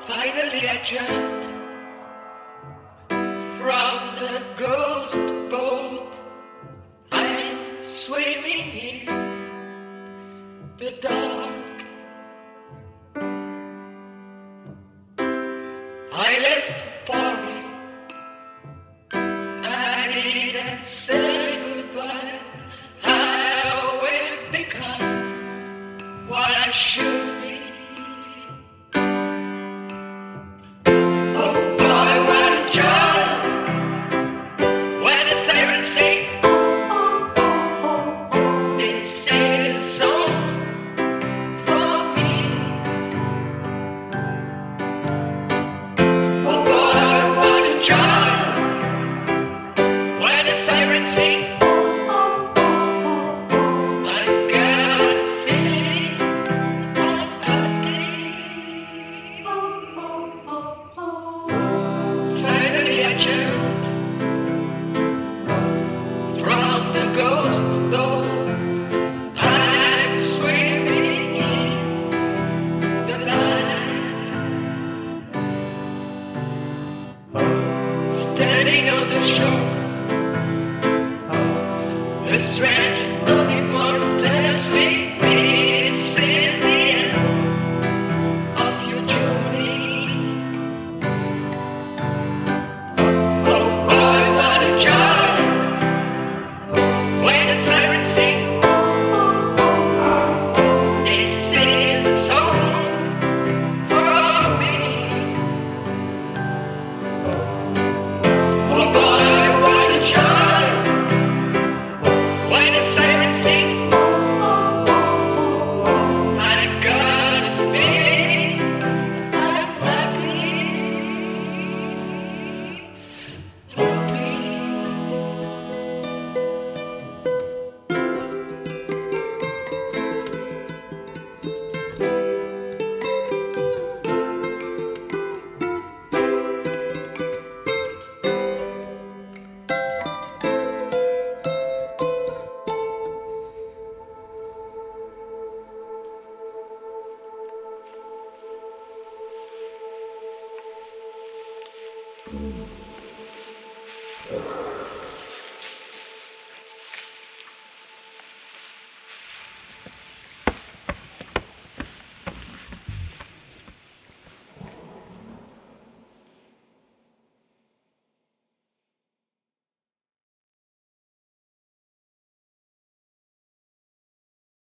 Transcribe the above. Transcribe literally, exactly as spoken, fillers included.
Finally I jumped from the ghost boat. I'm swimming in the dark. I left Paris. I didn't say goodbye. I will become what I should be. Oh boy, what a joy when the sirens sing. This is a song for me. Oh boy, what a joy when the sirens sing. I got a feeling I'm happy. Finally I jumped from the ghost door. I'm swimming in the light. Standing on the shore, a strange animal tells me this is the end of your journey. Oh boy, what a joy when the sirens sing. This is a song for me. Oh boy, what a joy when the sirens sing. I got a feeling I'm happy. Happy.